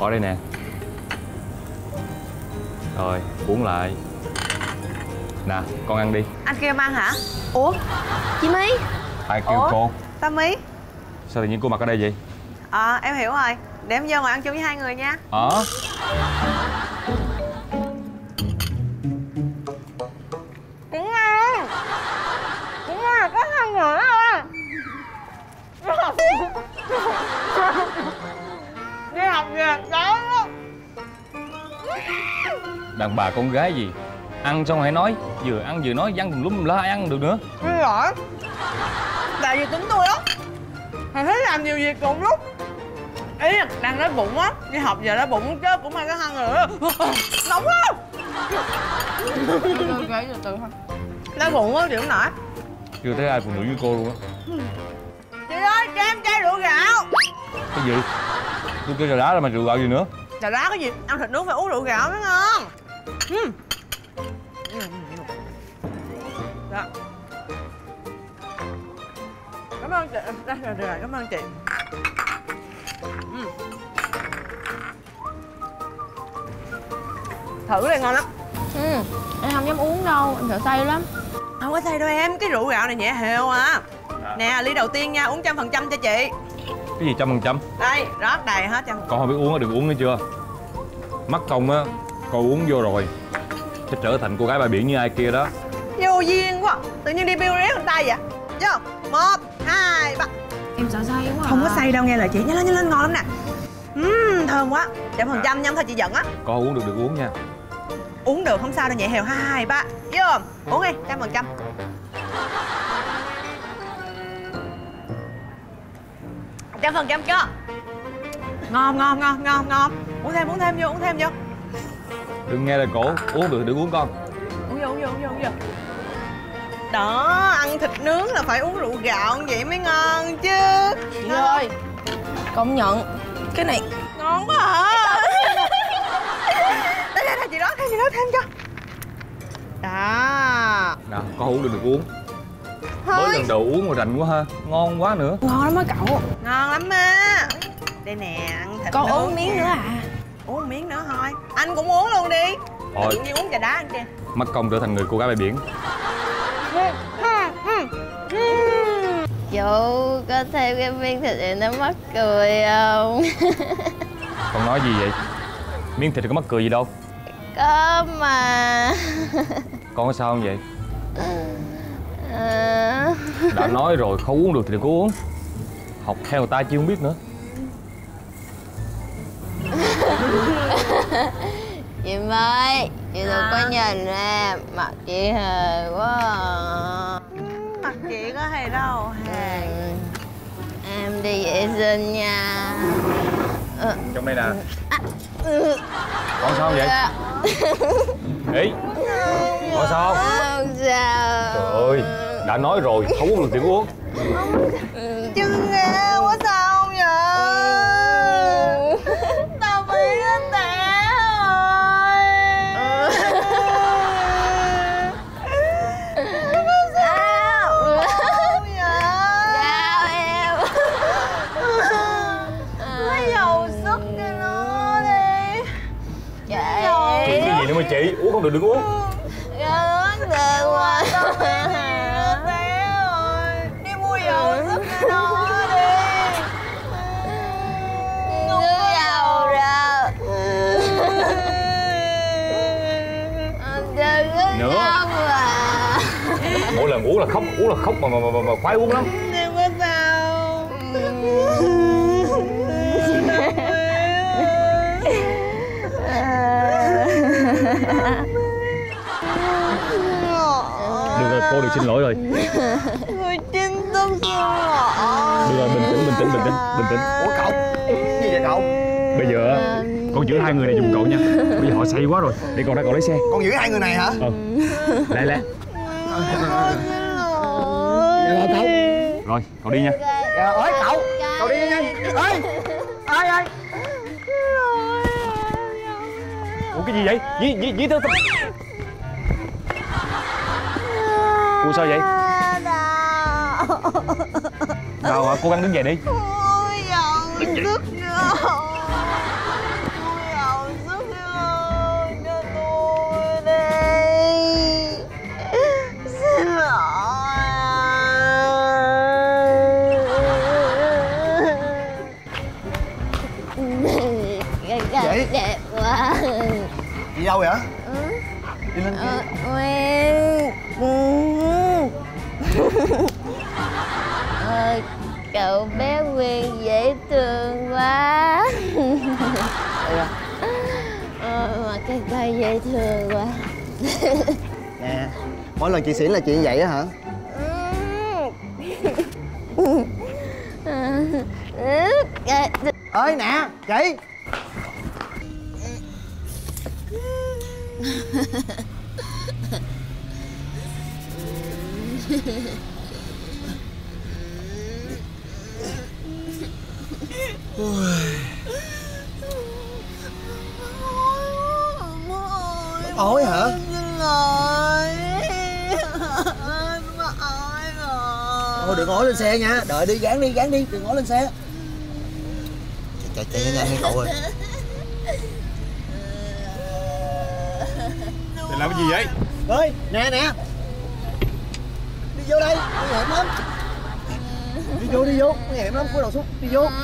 Bỏ đây nè. Rồi, uống lại. Nè, con ăn đi. Anh kêu em ăn hả? Ủa? Chị My? Ai kêu cô? Tao My. Sao tự nhiên cô mặc ở đây vậy? Em hiểu rồi. Để em vô ngồi ăn chung với hai người nha. Cũng ngon. Cũng ngon, có hai người thôi. Đi học về đó. Đàn bà con gái gì ăn xong hãy nói, vừa ăn vừa nói văng tùm lum la ăn được nữa. Đúng rồi. Tại vì tính tôi đó, thầy thấy làm nhiều việc cùng lúc. Ý là đang đói bụng á, đi học giờ đói bụng chứ cũng hay có ăn nữa. Nóng quá. Gái từ từ thôi. Đói bụng á chịu không nổi. Chưa thấy ai phụ nữ với cô luôn á. Chị ơi, cho em chai rượu gạo. Cái gì? Tôi kêu trà đá là mà rượu gạo gì nữa? Trà đá cái gì? Ăn thịt nướng phải uống rượu gạo mới ngon. Đó. Cảm ơn chị. Rồi, cảm ơn chị. Thử đi, ngon lắm. Em không dám uống đâu, em sợ say lắm. Không có say đâu em, cái rượu gạo này nhẹ hều à. Nè, ly đầu tiên nha, uống 100% cho chị. Cái gì 100%? Đây, rót đầy hết 100%. Con không biết uống á, đừng uống nữa chưa? Mất công á, cô uống vô rồi sẽ trở thành cô gái bãi biển như ai kia đó. Vô duyên quá, tự nhiên đi biêu réo người ta vậy. Vô, 1, 2, 3. Em sợ say quá. Không có say đâu, nghe lời chị, nhanh lên, ngon lắm nè. Thơm quá, 100% nhắm thôi chị giận á. Con uống được đừng uống nha. Uống được không sao đâu, nhẹ hều. 2, 3, vô, uống đi, 100%. Trăm phần trăm chưa? Ngon. Uống thêm vô. Đừng nghe lời cổ, uống được đừng uống con. Uống vô. Đó, ăn thịt nướng là phải uống rượu gạo vậy mới ngon chứ. Chị ơi, công nhận cái này ngon quá hả? Đây, chị rót thêm cho. Đó. Nào, con uống được đừng uống. Thôi. Mới lần đầu uống mà rành quá ha. Ngon quá nữa. ngon lắm á cậu. Ngon lắm á. Đây nè, ăn thịt Con nướng uống miếng nè. nữa à? Uống một miếng nữa thôi. Anh cũng uống luôn đi. Thôi. Tự nhiên uống trà đá anh kia. Mất công trở thành người cô gái bãi biển. Chú có thêm cái miếng thịt này nó mắc cười không? Con nói gì vậy? Miếng thịt có mắc cười gì đâu. Có mà. Con có sao không vậy? Đã nói rồi không uống được thì đừng có uống. Học theo người ta chứ không biết nữa. Chị ơi, chị đừng có nhìn ra mặt chị hề quá à. Mặt chị có hề đâu hề. Em đi vệ sinh nha. Trong đây nè. Con sao vậy? Ý, con sao? Không sao. Trời ơi, đã nói rồi không uống được thì uống. Chân nghe quá sao không vậy? Tao bị nó tẻ rồi. Có sao không vậy? Sao em? Lấy dầu sức cho nó đi. Chị. Chị cái gì nữa mà chị? Uống không được đừng uống. Rớt được mà. Nó té rồi. Đi mua dầu sức cho nó đi. Nước dầu ra. Nữa. Mà. Mỗi lần uống là khóc mà khoái uống lắm. Em có sao? Được rồi, cô được xin lỗi rồi. Người chính thức xin lỗi. Được rồi, bình tĩnh. Ủa cậu? Gì vậy cậu? Bây giờ á, con giữ hai người này giùm cậu nha. Bây giờ họ say quá rồi. Để con ra cậu lấy xe. Con giữ hai người này hả? Lẹ. Rồi cậu. Rồi, cậu đi nha. Ơi cậu. Cậu đi nhanh. Ơi. Ơi. Ủa cái gì vậy? Dí theo. Ủa sao vậy? Đau hả? Cố gắng đứng dậy đi. Ôi dầu sức nữa. Đi đâu vậy? Đi lên Cậu bé Nguyên dễ thương quá. Mà cái cây dễ thương quá. Nè, mỗi lần chị xỉn là chị vậy á hả? Ơi nè, chị. Ôi hả? Thôi đừng ngồi lên xe nha, đợi đi, gán đi, đừng ngồi lên xe. Chạy nhanh đi cậu ơi. Để làm cái gì vậy? Ơi, nè. Đi vô đây, nguy hiểm lắm. Đi vô, nguy hiểm lắm, cúi đầu xuống, đi vô.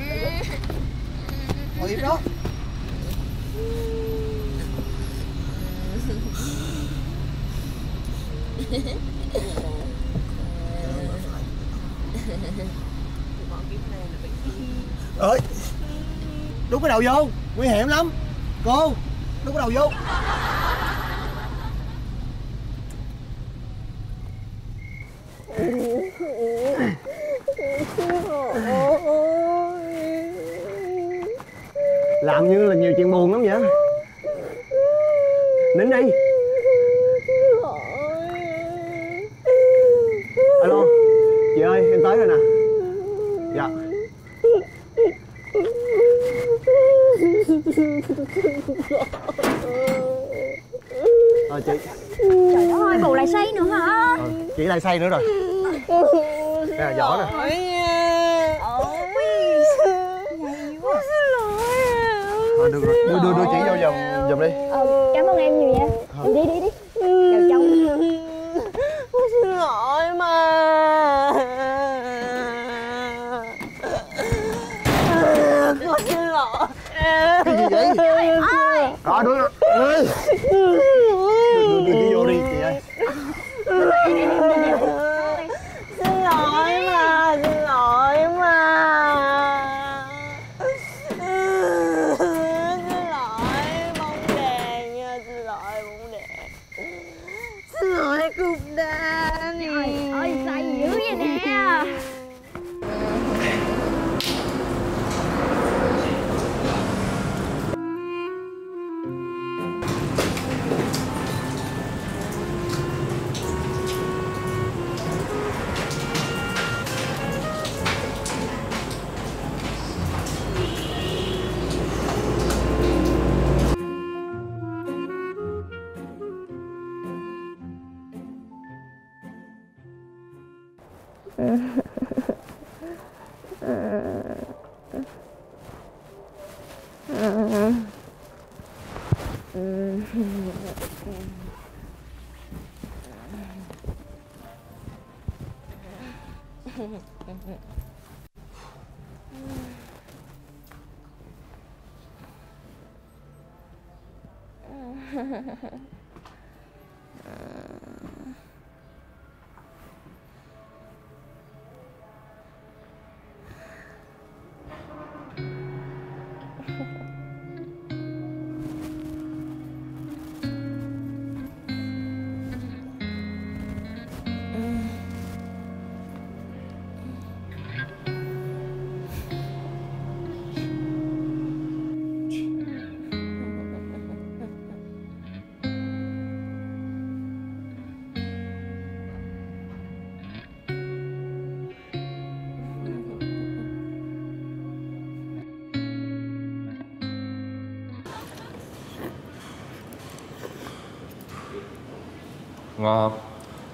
Ngồi im đó. Ơi, đút cái đầu vô, nguy hiểm lắm. Cô, đút cái đầu vô. Làm như là nhiều chuyện buồn lắm vậy. Nín đi. Alo, chị ơi, em tới rồi nè. Dạ. Chị. Trời ơi, bồ lại say nữa hả? Chị lại say nữa rồi. Đây là giỏ nè. Thôi được rồi, đưa chị vô giùm đi. Cảm ơn em nhiều nha. Đi vào trong. Xin lỗi mà. Con xin lỗi. Cái gì vậy? Đó, đưa chị vô đi chị ơi. Xin lỗi mà. Xin lỗi, bóng đèn nha. Xin lỗi, bóng đèn. Xin lỗi, cục đèn. Trời ơi, say dữ vậy nè. Ngon không?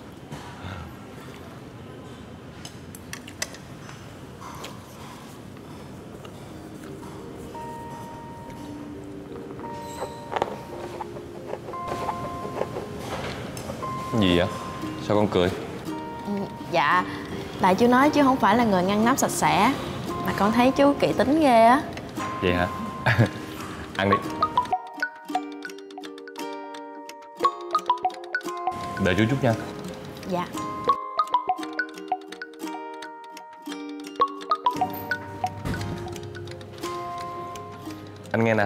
Gì vậy? Sao con cười? Dạ, tại chú nói chú không phải là người ngăn nắp sạch sẽ, mà con thấy chú kỹ tính ghê á. Vậy hả? Ăn đi. Đợi chú chút nha. Dạ. Anh nghe nè.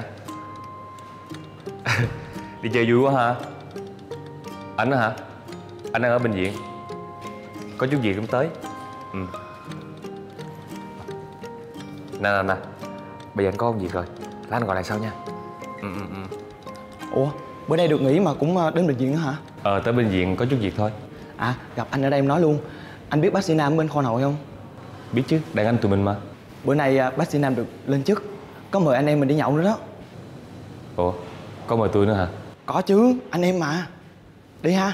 Đi chơi vui quá ha. Anh á hả? Anh đang ở bệnh viện. Có chút việc cũng tới. Nè. Bây giờ anh có công việc rồi. Lát anh gọi lại sau nha. Ủa, bữa nay được nghỉ mà cũng đến bệnh viện nữa hả? Tới bệnh viện có chút việc thôi. À, gặp anh ở đây em nói luôn. Anh biết bác sĩ Nam bên khoa nội không? Biết chứ, đàn anh tụi mình mà. Bữa nay bác sĩ Nam được lên chức. Có mời anh em mình đi nhậu nữa đó. Ủa, có mời tôi nữa hả? Có chứ, anh em mà. Đi ha.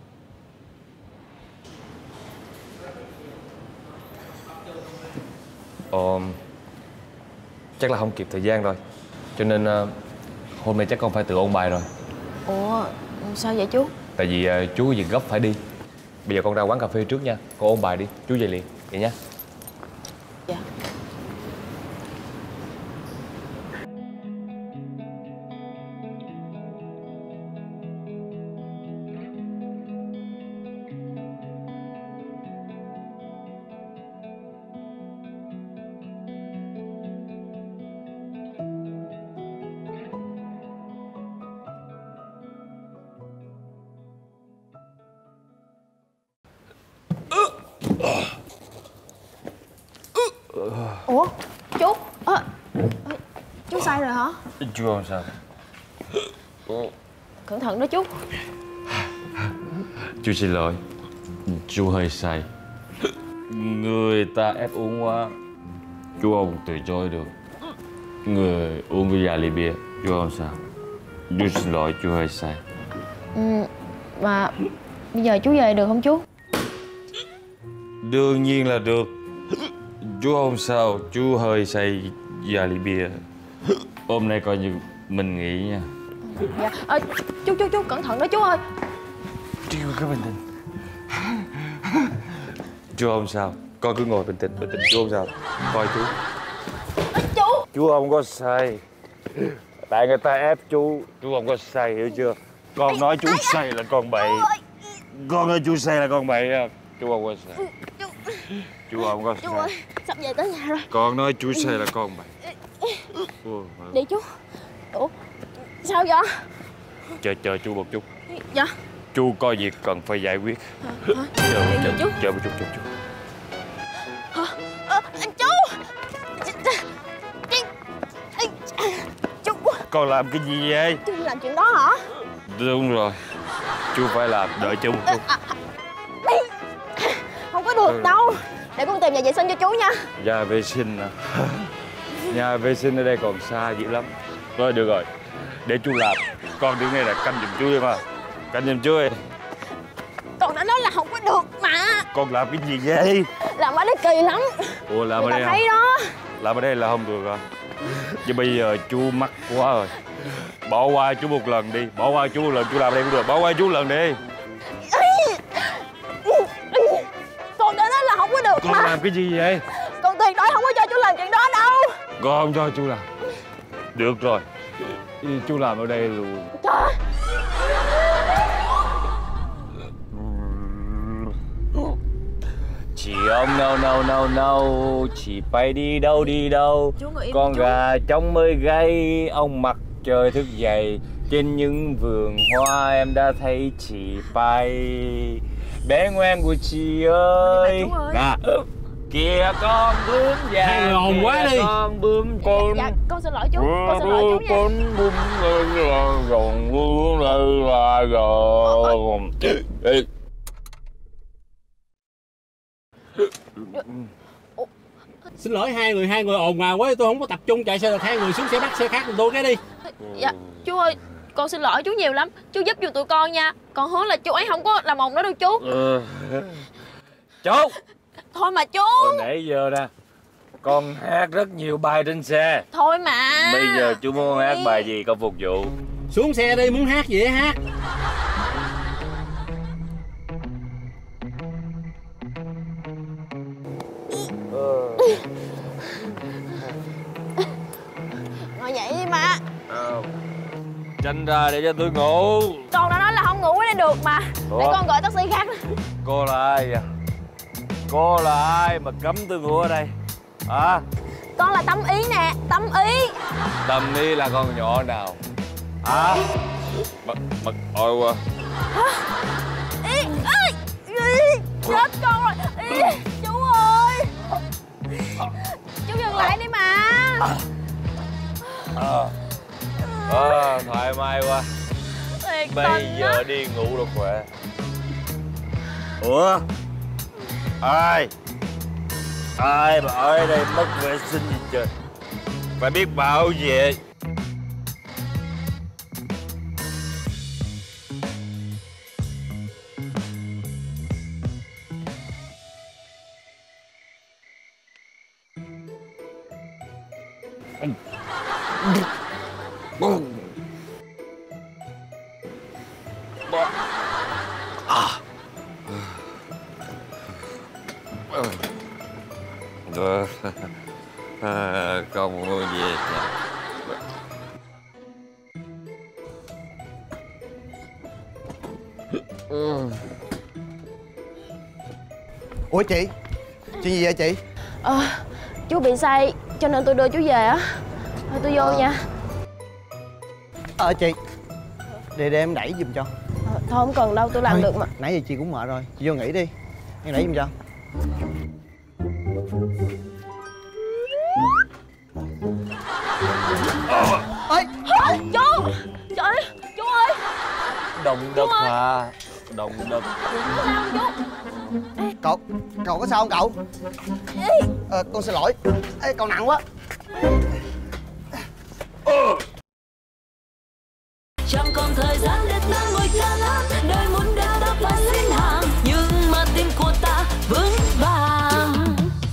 Chắc là không kịp thời gian rồi. Cho nên hôm nay chắc con phải tự ôn bài rồi. Ủa, sao vậy chú? Tại vì chú có việc gấp phải đi. Bây giờ con ra quán cà phê trước nha. Con ôn bài đi, chú về liền. Vậy nha. Dạ. Ủa, chú chú say rồi hả? Chú không sao. Cẩn thận đó chú. Chú xin lỗi. Chú hơi say. Người ta ép uống quá, chú không từ chối được. Người uống cái vài ly bia, chú không sao. Chú xin lỗi, chú hơi say. Mà bây giờ chú về được không chú? Đương nhiên là được. Chú không sao, chú hơi say vài ly bia. Hôm nay coi như mình nghỉ nha. Dạ. Chú cẩn thận đó chú ơi. Chú cứ bình tĩnh. Chú không sao, con cứ ngồi bình tĩnh, chú không sao. Coi chú. Chú không có say. Tại người ta ép chú không có say, hiểu chưa? Con nói chú say là con bậy. Con nói chú say là con bậy. Chú không có say. Chú không có Chú ơi, say. sắp về tới nhà rồi. Con nói chú say là con bậy. Đi chú. Ủa, sao vậy? Chờ chú một chút. Dạ. Chú có việc cần phải giải quyết. Chờ một chút. Chú. Con làm cái gì vậy? Chú làm chuyện đó hả? Đúng rồi. Chú phải làm, đợi chú một chút. Không có được đâu. Để con tìm nhà vệ sinh cho chú nha. Nhà vệ sinh à? Nhà vệ sinh ở đây còn xa dữ lắm. Thôi được rồi, để chú làm. Con đứng đây là canh giùm chú đi mà. Canh giùm chú đi. Con đã nói là không có được mà. Con làm cái gì vậy? Làm ở đây kỳ lắm. Ủa làm người ở ta đây thấy không? đó. Làm ở đây là không được rồi. Chứ bây giờ chú mắc quá rồi. Bỏ qua chú một lần đi. Bỏ qua chú một lần, chú làm ở đây cũng được. Bỏ qua chú một lần đi. Con đã nói là không có được Con mà. làm cái gì vậy? Con tuyệt đối không có cho chú làm chuyện đó đâu. Con không cho chú làm. Được rồi, chú làm ở đây luôn. Trời. Chị ông no. Chị bay đi đâu. Con gà trống mới gáy. Ông mặt trời thức dậy. Trên những vườn hoa em đã thấy chị bay. Bé ngoan của chị ơi. Nè, kìa con bướm vàng. Hai người ồn quá đi. Con bướm con. Dạ, con xin lỗi chú. Con xin lỗi chú nha. Con bướm rồi. Xin lỗi hai người ồn ào quá, tôi không có tập trung chạy xe được, hai người xuống xe bắt xe khác giùm tôi cái đi. Dạ, chú ơi, con xin lỗi chú nhiều lắm. Chú giúp giùm tụi con nha. Con hứa là chú ấy không có làm ồn nữa đâu chú. Chú. Thôi mà chú. Hồi nãy giờ nè, con hát rất nhiều bài trên xe. Thôi mà. Bây giờ chú muốn hát bài gì con phục vụ. Xuống xe đi, muốn hát gì hát. Ngồi dậy đi mà. Tránh ra để cho tôi ngủ. Con đã nói là không ngủ ở đây được mà. Ủa? Để con gọi taxi khác. Cô là ai vậy? Cô là ai mà cấm tôi ngủ ở đây? Hả? Con là Tâm Ý nè, Tâm Ý. Tâm Ý là con nhỏ nào? Hả? Mật ôi quá. Ý, chết con rồi. Ý, chú ơi. Chú dừng lại đi mà. Thoải mái quá. Thiệt Bây giờ á. đi ngủ được khỏe. Ủa? Ai mà ở đây mất vệ sinh gì trời? Phải biết bảo vệ. Không muốn về. Ủa chị, chuyện gì vậy chị? Chú bị say cho nên tôi đưa chú về á. Thôi tôi vô nha. Chị, để em đẩy giùm cho. Thôi không cần đâu, tôi làm Thôi, được mà. nãy giờ chị cũng mệt rồi, chị vô nghỉ đi. Em đẩy giùm cho. Ôi, Chú! Trời ơi, chú ơi! Động đất hả? Động đất. Sao chú? Cậu có sao không cậu? Con xin lỗi. Ê, cậu nặng quá. Chẳng còn thời gian để ta